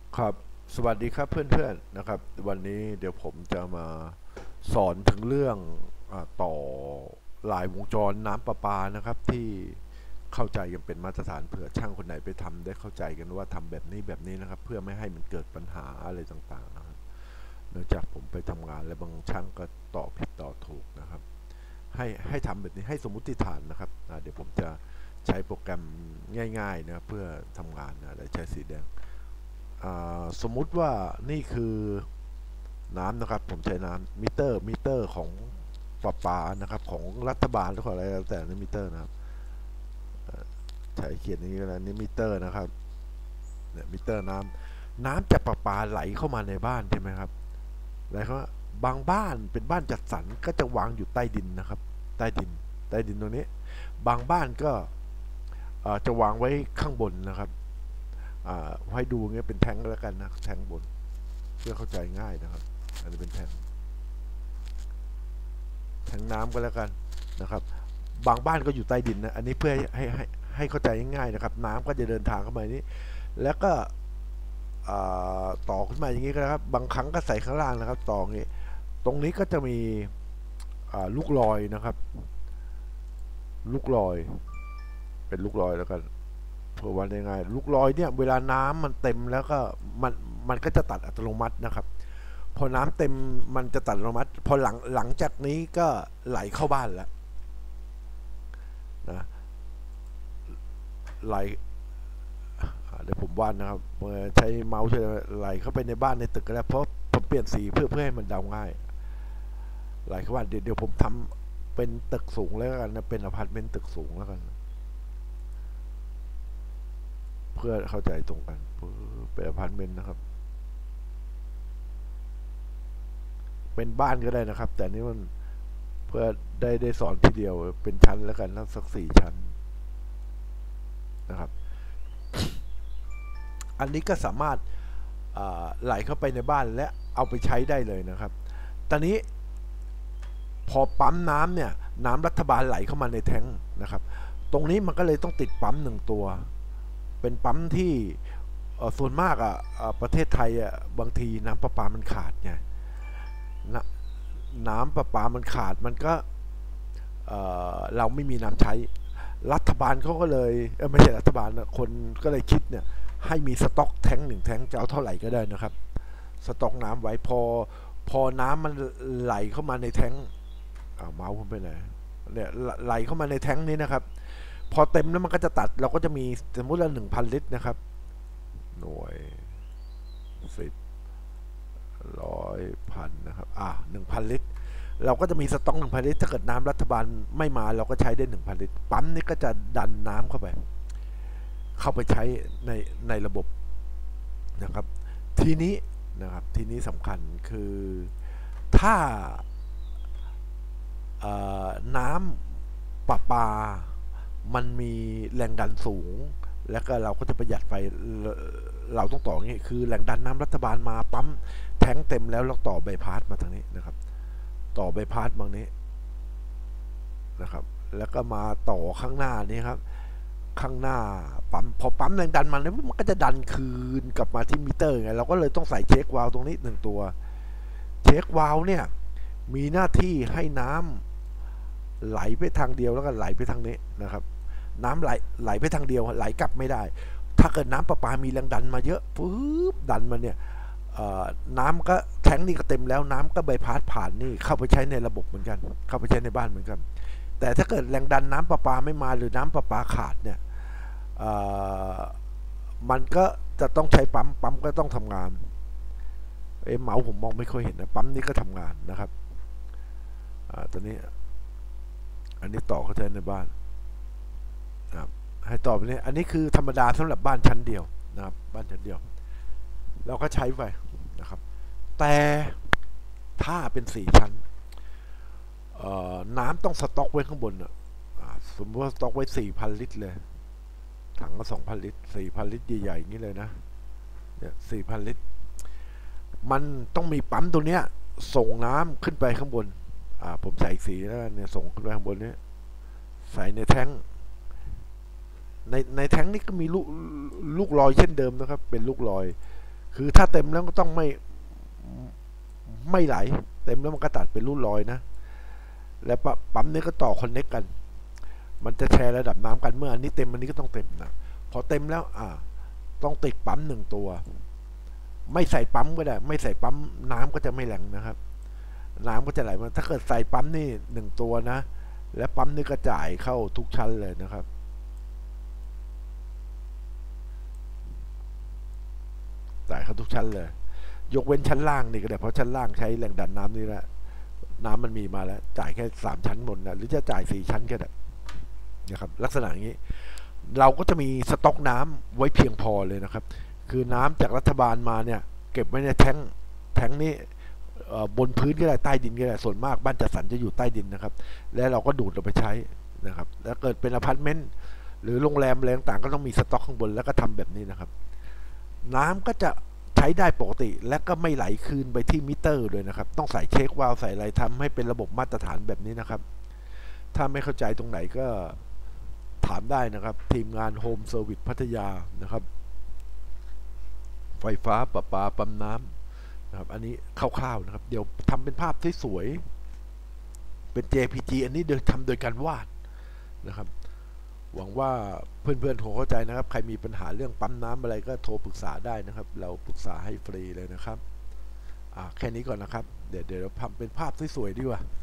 ครับสวัสดีครับเพื่อนๆนะครับวันนี้เดี๋ยวผมจะมาสอนถึงเรื่องต่อลายวงจรน้ำประปานะครับที่เข้าใจกันเป็นมาตรฐานเผื่อช่างคนไหนไปทำได้เข้าใจกันว่าทำแบบนี้นะครับเพื่อไม่ให้มันเกิดปัญหาอะไรต่างๆนะครับเนื่องจากผมไปทำงานและบางช่างก็ต่อผิดต่อถูกนะครับให้ทำแบบนี้ให้สมมุติฐานนะครับเดี๋ยวผมจะใช้โปรแกรมง่ายๆนะเพื่อทำงานนะใช้สีแดง สมมุติว่านี่คือน้ำนะครับผมใช้น้ำมิเตอร์ของประปานะครับของรัฐบาลหรือของอะไรแล้วแต่นี่มิเตอร์นะครับใช้เขียนอย่างนี้ก็แล้วนี่มิเตอร์นะครับเนี่ยมิเตอร์น้ำจากประปาไหลเข้ามาในบ้านใช่ไหมครับไหลเข้ามาบางบ้านเป็นบ้านจัดสรรก็จะวางอยู่ใต้ดินนะครับใต้ดินตรงนี้บางบ้านก็จะวางไว้ข้างบนนะครับให้ดูเงี้ยเป็นแทงแล้วกันนะแทงบน เพื่อเข้าใจง่ายนะครับอันนี้เป็นแทงน้ำก็แล้วกันนะครับบางบ้านก็อยู่ใต้ดินนะอันนี้เพื่อให้เข้าใจง่ายๆนะครับน้ำก็จะเดินทางเข้ามานี้แล้วก็ต่อขึ้นมาอย่างนี้ก็นะครับบางครั้งก็ใส่ข้างล่างนะครับต่ออย่างนี้ตรงนี้ก็จะมีลูกลอยนะครับลูกลอยเป็นลูกลอยแล้วกันเพื่อวันง่ายๆลูกลอยเนี่ยเวลาน้ำมันเต็มแล้วก็มันมันก็จะตัดอัตโนมัตินะครับ พอน้ำเต็มมันจะตัดอัตโนมัติพอหลังจากนี้ก็ไหลเข้าบ้านแล้วนะไหลเดี๋ยวผมวาดนะครับใช้เมาส์ใช้ไหลเข้าไปในบ้านในตึกก็แล้วเพราะผมเปลี่ยนสีเพื่อให้มันเดาง่ายไหลเข้าบ้านเดี๋ยวผมทำเป็นตึกสูงแล้วกันนะเป็นอพาร์ตเมนต์ตึกสูงแล้วกันเพื่อเข้าใจตรงกันเป็นอพาร์ตเมนต์นะครับเป็นบ้านก็ได้นะครับแต่นี่มันเพื่อได้สอนทีเดียวเป็นชั้นแล้วกันสัก4 ชั้นนะครับ อันนี้ก็สามารถไหลเข้าไปในบ้านและเอาไปใช้ได้เลยนะครับตอนนี้พอปั๊มน้ำเนี่ยน้ำรัฐบาลไหลเข้ามาในแท้งนะครับตรงนี้มันก็เลยต้องติดปั๊ม1 ตัวเป็นปั๊มที่ส่วนมากประเทศไทยบางทีน้ำประปามันขาดไงนน้ำประปามันขาดมันก็เราไม่มีน้ำใช้รัฐบาลเขาก็เลยไม่ใช่รัฐบาลนะคนก็เลยคิดเนี่ยให้มีสต็อกแท้ง1 แท้งจะเอาเท่าไหร่ก็ได้นะครับ สต็อกน้ำไว้พอน้ำมันไหลเข้ามาในแท้งเมาส์ผมไปไหนเนี่ยไหลเข้ามาในแท้งนี้นะครับพอเต็มแล้วมันก็จะตัดเราก็จะมีสมมติว่า1,000 ลิตรนะครับหน่วย10100,000นะครับ1,000 ลิตรเราก็จะมีสต็อก1,000 ลิตรถ้าเกิดน้ำรัฐบาลไม่มาเราก็ใช้ได้1,000 ลิตรปั๊มนี่ก็จะดันน้ำเข้าไปใช้ในระบบนะครับทีนี้นะครับทีนี้สำคัญคือถ้าน้ำประปามันมีแรงดันสูงแล้วก็เราก็จะประหยัดไฟเราต้องต่ออย่างนี้คือแรงดันน้ำรัฐบาลมาปั๊มแทงเต็มแล้วเราต่อใบพัดมาทางนี้นะครับต่อใบพัดบางนี้นะครับแล้วก็มาต่อข้างหน้านี้ครับข้างหน้าปั๊มพอปั๊มแรงดันมันก็จะดันคืนกลับมาที่มิเตอร์ไงเราก็เลยต้องใส่เช็ควาล์วตรงนี้1 ตัวเช็ควาล์วเนี่ยมีหน้าที่ให้น้ำไหลไปทางเดียวแล้วก็ไหลไปทางนี้นะครับน้ำไหลไปทางเดียวไหลกลับไม่ได้ถ้าเกิดน้ำประปามีแรงดันมาเยอะปุ๊บดันมาเนี่ยน้ำก็แทงนี่ก็เต็มแล้วน้ำก็ใบพัดผ่านนี่เข้าไปใช้ในระบบเหมือนกันเข้าไปใช้ในบ้านเหมือนกันแต่ถ้าเกิดแรงดันน้ำประปาไม่มาหรือน้ำประปาขาดเนี่ยมันก็จะต้องใช้ปั๊มก็ต้องทำงานเมาส์ผมมองไม่ค่อยเห็นนะปั๊มนี้ก็ทำงานนะครับตอนนี้อันนี้ต่อเข้าใจในบ้านนะครับให้ต่อไปนี้อันนี้คือธรรมดาสำหรับบ้านชั้นเดียวนะครับบ้านชั้นเดียวเราก็ใช้ไปนะครับแต่ถ้าเป็น4 ชั้นน้ำต้องสต็อกไว้ข้างบนสมมติว่าสต็อกไว้4,000 ลิตรเลยถังก็2,000 ลิตร4,000 ลิตรใหญ่ๆอย่างนี้เลยนะเนี่ย4,000 ลิตรมันต้องมีปั๊มตัวเนี้ยส่งน้ำขึ้นไปข้างบนผมใส่สีแล้วเนี่ยส่งขึ้นไปข้างบนนี้ใส่ในแท้งในแท้งนี้ก็มีลูกลอยเช่นเดิมนะครับเป็นลูกลอยคือถ้าเต็มแล้วก็ต้องไม่ไหลเต็มแล้วมันก็ตัดเป็นรูรอยนะและปั๊มนี้ก็ต่อคอนเน็กกันมันจะแชร์ระดับน้ำกันเมื่ออันนี้เต็มอันนี้ก็ต้องเต็มนะพอเต็มแล้วต้องติดปั๊ม1 ตัวไม่ใส่ปั๊มก็ได้ไม่ใส่ปั๊มน้ำก็จะไม่แรงนะครับน้ำก็จะไหลมาถ้าเกิดใส่ปั๊มนี่1 ตัวนะและปั๊มนี่กระจายเข้าทุกชั้นเลยนะครับจ่ายเข้าทุกชั้นเลยยกเว้นชั้นล่างนี่ก็ได้เพราะชั้นล่างใช้แรงดันน้ำนี่แหละน้ำมันมีมาแล้วจ่ายแค่3 ชั้นบนนะหรือจะจ่าย4 ชั้นก็ได้นะครับลักษณะอย่างนี้เราก็จะมีสต็อกน้ำไว้เพียงพอเลยนะครับคือน้ำจากรัฐบาลมาเนี่ยเก็บไว้ในแทงนี้บนพื้นก็ได้ใต้ดินก็ได้ส่วนมากบ้านจัดสรรจะอยู่ใต้ดินนะครับและเราก็ดูดลงไปใช้นะครับแล้วเกิดเป็นอพาร์ตเมนต์หรือโรงแรมอะไรต่างก็ต้องมีสต็อกข้างบนแล้วก็ทำแบบนี้นะครับน้ำก็จะใช้ได้ปกติและก็ไม่ไหลคืนไปที่มิเตอร์ด้วยนะครับต้องใส่เช็ควาล์วใส่อะไรทำให้เป็นระบบมาตรฐานแบบนี้นะครับถ้าไม่เข้าใจตรงไหนก็ถามได้นะครับทีมงานโฮมเซอร์วิสพัทยานะครับไฟฟ้าประปาปั๊มน้ำนะครับอันนี้คร่าวๆนะครับเดี๋ยวทำเป็นภาพสวยๆเป็น JPG อันนี้ทำโดยการวาดนะครับหวังว่าเพื่อนๆคงเข้าใจนะครับใครมีปัญหาเรื่องปั๊มน้ำอะไรก็โทรปรึกษาได้นะครับเราปรึกษาให้ฟรีเลยนะครับแค่นี้ก่อนนะครับเดี๋ยวทำเป็นภาพสวยๆดีกว่า